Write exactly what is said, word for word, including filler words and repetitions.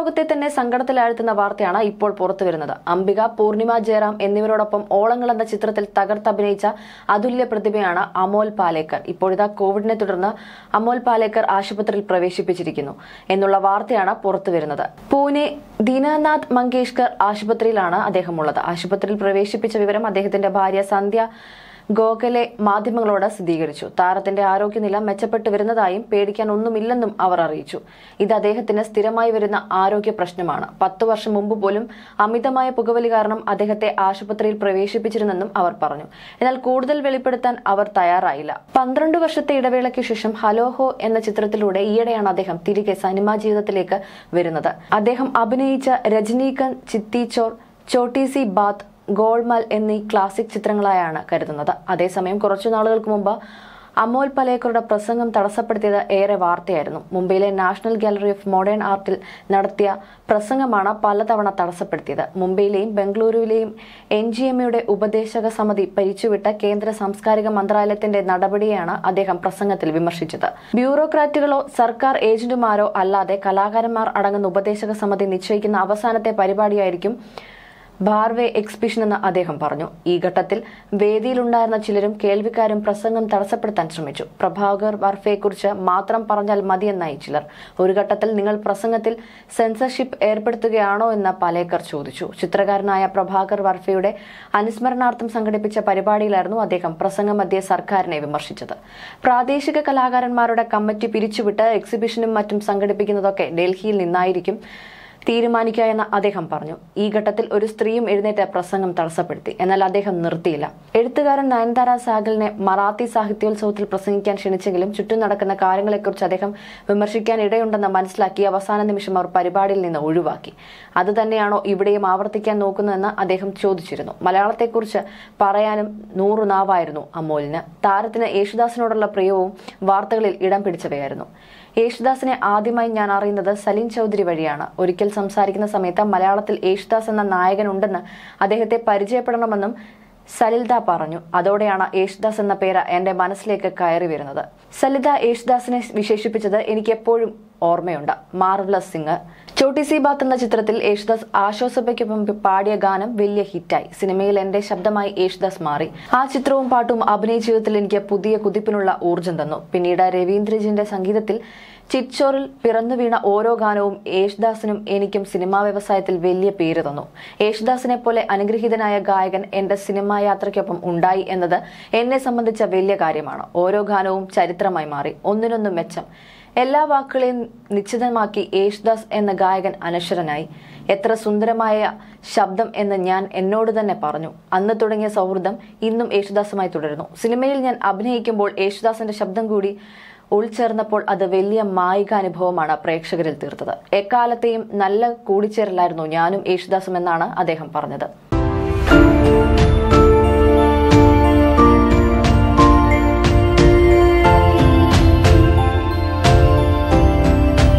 ലോകത്തെ തന്നെ സങ്കടത്തിലാഴ്ത്തുന്ന വാർത്തയാണ് ഇപ്പോൾ പുറത്തുവരുന്നത്. അംബിക, പൂർണിമാജയറാം എന്നിവരോടൊപ്പം ഓളങ്ങൾ എന്ന ചിത്രത്തിൽ തകർത്തഭിനയിച്ച അതുല്യ പ്രതിഭയാണ് അമോൽ പാലേക്കർ. ഇപ്പോഴിതാ കോവിഡിനെ തുടർന്ന് അമോൽ പാലേക്കർ ആശുപത്രിയിൽ പ്രവേശിപ്പിച്ചിരിക്കുന്നു എന്നുള്ള വാർത്തയാണ് പുറത്തുവരുന്നത്. പൂനെ ദീനാനാഥ് മങ്കേഷ്കർ ആശുപത്രിയിലാണ് അദ്ദേഹം ഉള്ളത്. ആശുപത്രിയിൽ പ്രവേശിപ്പിച്ച വിവരം അദ്ദേഹത്തിന്റെ ഭാര്യ സന്ധ്യ ഗോഖലെ മാധ്യമങ്ങളോട് സ്ഥിരീകരിച്ചു. താരത്തിന്റെ ആരോഗ്യനില മെച്ചപ്പെട്ടു വരുന്നതായും പേടിക്കാൻ ഒന്നുമില്ലെന്നും അവർ അറിയിച്ചു. ഇത് അദ്ദേഹത്തിന് സ്ഥിരമായി വരുന്ന ആരോഗ്യ പ്രശ്നമാണ്. പത്തു വർഷം മുമ്പ് പോലും അമിതമായ പുകവലി കാരണം അദ്ദേഹത്തെ ആശുപത്രിയിൽ പ്രവേശിപ്പിച്ചിരുന്നെന്നും അവർ പറഞ്ഞു. എന്നാൽ കൂടുതൽ വെളിപ്പെടുത്താൻ അവർ തയ്യാറായില്ല. പന്ത്രണ്ട് വർഷത്തെ ഇടവേളയ്ക്ക് ശേഷം ഹലോ ഹോ എന്ന ചിത്രത്തിലൂടെ ഈയിടെയാണ് അദ്ദേഹം തിരികെ സിനിമാ ജീവിതത്തിലേക്ക് വരുന്നത്. അദ്ദേഹം അഭിനയിച്ച രജനീകാന്ത്, ചിത്തി ചോർ, ചോട്ടി സി ബാത്ത്, ഗോൾമാൽ എന്നീ ക്ലാസിക് ചിത്രങ്ങളായാണ് കരുതുന്നത്. അതേസമയം കുറച്ചു നാളുകൾക്ക് മുമ്പ് അമോൽ പാലേക്കറുടെ പ്രസംഗം തടസ്സപ്പെടുത്തിയത് ഏറെ വാർത്തയായിരുന്നു. മുംബൈയിലെ നാഷണൽ ഗാലറി ഓഫ് മോഡേൺ ആർട്ടിൽ നടത്തിയ പ്രസംഗമാണ് പലതവണ തടസ്സപ്പെടുത്തിയത്. മുംബൈയിലെയും ബംഗളൂരുവിലെയും എൻ ജി എമ്മയുടെ ഉപദേശക സമിതി പിരിച്ചുവിട്ട കേന്ദ്ര സാംസ്കാരിക മന്ത്രാലയത്തിന്റെ നടപടിയെയാണ് അദ്ദേഹം പ്രസംഗത്തിൽ വിമർശിച്ചത്. ബ്യൂറോക്രാറ്റുകളോ സർക്കാർ ഏജന്റുമാരോ അല്ലാതെ കലാകാരന്മാർ അടങ്ങുന്ന ഉപദേശക സമിതി നിശ്ചയിക്കുന്ന അവസാനത്തെ പരിപാടിയായിരിക്കും ഭാർവേ എക്സിബിഷൻ എന്ന് അദ്ദേഹം പറഞ്ഞു. ഈ ഘട്ടത്തിൽ വേദിയിലുണ്ടായിരുന്ന ചിലരും കേൾവിക്കാരും പ്രസംഗം തടസ്സപ്പെടുത്താൻ ശ്രമിച്ചു. പ്രഭാകർ വർഫയെക്കുറിച്ച് മാത്രം പറഞ്ഞാൽ മതിയെന്നായി ചിലർ. ഒരു ഘട്ടത്തിൽ നിങ്ങൾ പ്രസംഗത്തിൽ സെൻസർഷിപ്പ് ഏർപ്പെടുത്തുകയാണോ എന്ന് പാലേക്കർ ചോദിച്ചു. ചിത്രകാരനായ പ്രഭാകർ വർഫയുടെ അനുസ്മരണാർത്ഥം സംഘടിപ്പിച്ച പരിപാടിയിലായിരുന്നു അദ്ദേഹം പ്രസംഗമധ്യേ സർക്കാരിനെ വിമർശിച്ചത്. പ്രാദേശിക കലാകാരന്മാരുടെ കമ്മിറ്റി പിരിച്ചുവിട്ട് എക്സിബിഷനും മറ്റും സംഘടിപ്പിക്കുന്നതൊക്കെ ഡൽഹിയിൽ നിന്നായിരിക്കും തീരുമാനിക്കുക എന്ന് അദ്ദേഹം പറഞ്ഞു. ഈ ഘട്ടത്തിൽ ഒരു സ്ത്രീയും എഴുന്നേറ്റ് പ്രസംഗം തടസ്സപ്പെടുത്തി. എന്നാൽ അദ്ദേഹം നിർത്തിയില്ല. എഴുത്തുകാരൻ നയൻതാര സാഗലിനെ മറാത്തി സാഹിത്യോത്സവത്തിൽ പ്രസംഗിക്കാൻ ക്ഷണിച്ചെങ്കിലും ചുറ്റും നടക്കുന്ന കാര്യങ്ങളെക്കുറിച്ച് അദ്ദേഹം വിമർശിക്കാൻ ഇടയുണ്ടെന്ന് മനസ്സിലാക്കി അവസാന നിമിഷം അവർ പരിപാടിയിൽ നിന്ന് ഒഴിവാക്കി. അത് തന്നെയാണോ ഇവിടെയും ആവർത്തിക്കാൻ നോക്കുന്നതെന്ന് അദ്ദേഹം ചോദിച്ചിരുന്നു. മലയാളത്തെക്കുറിച്ച് പറയാനും നൂറു നാവായിരുന്നു അമോലിന്. താരത്തിന് യേശുദാസിനോടുള്ള പ്രിയവും വാർത്തകളിൽ ഇടം പിടിച്ചവയായിരുന്നു. യേശുദാസിനെ ആദ്യമായി ഞാൻ അറിയുന്നത് സലീം ചൗധരി വഴിയാണ്. ഒരിക്കൽ സംസാരിക്കുന്ന സമയത്ത് മലയാളത്തിൽ യേശുദാസ് എന്ന നായകനുണ്ടെന്ന് അദ്ദേഹത്തെ പരിചയപ്പെടണമെന്നും സലിൽദ പറഞ്ഞു. അതോടെയാണ് യേശുദാസ് എന്ന പേര് എന്റെ മനസ്സിലേക്ക് കയറി വരുന്നത്. സലിത യേശുദാസിനെ വിശേഷിപ്പിച്ചത് എനിക്ക് എപ്പോഴും ഓർമ്മയുണ്ട്. Marvellous singer. ചോട്ടി സി ബാത്ത് എന്ന ചിത്രത്തിൽ യേശുദാസ് ആശ്വാസപ്പയ്ക്കൊപ്പം പാടിയ ഗാനം വലിയ ഹിറ്റായി. സിനിമയിൽ എന്റെ ശബ്ദമായി യേശുദാസ് മാറി. ആ ചിത്രവും പാട്ടും അഭിനയ ജീവിതത്തിൽ എനിക്ക് പുതിയ കുതിപ്പിനുള്ള ഊർജ്ജം തന്നു. പിന്നീട് രവീന്ദ്രജിന്റെ സംഗീതത്തിൽ ചിറ്റോറിൽ പിറന്നു വീണ ഓരോ ഗാനവും യേശുദാസിനും എനിക്കും സിനിമാ വ്യവസായത്തിൽ വലിയ പേര് തന്നു. യേശുദാസിനെ പോലെ അനുഗ്രഹീതനായ ഗായകൻ എന്റെ സിനിമാ യാത്രയ്ക്കൊപ്പം ഉണ്ടായി എന്നത് എന്നെ സംബന്ധിച്ച വലിയ കാര്യമാണ്. ഓരോ ഗാനവും ചരിത്രമായി മാറി, ഒന്നിനൊന്നും മെച്ചം. എല്ലാ വാക്കുകളെയും നിശ്ചിതമാക്കി യേശുദാസ് എന്ന ഗായകൻ അനശ്വരനായി. എത്ര സുന്ദരമായ ശബ്ദം എന്ന് ഞാൻ എന്നോട് തന്നെ പറഞ്ഞു. അന്ന് തുടങ്ങിയ സൗഹൃദം ഇന്നും യേശുദാസുമായി തുടരുന്നു. സിനിമയിൽ ഞാൻ അഭിനയിക്കുമ്പോൾ യേശുദാസിന്റെ ശബ്ദം കൂടി ഉൾച്ചേർന്നപ്പോൾ അത് വലിയ മായിക അനുഭവമാണ് പ്രേക്ഷകരിൽ തീർത്തത്. എക്കാലത്തെയും നല്ല കൂടിച്ചേരലായിരുന്നു ഞാനും യേശുദാസും എന്നാണ് അദ്ദേഹം പറഞ്ഞത്.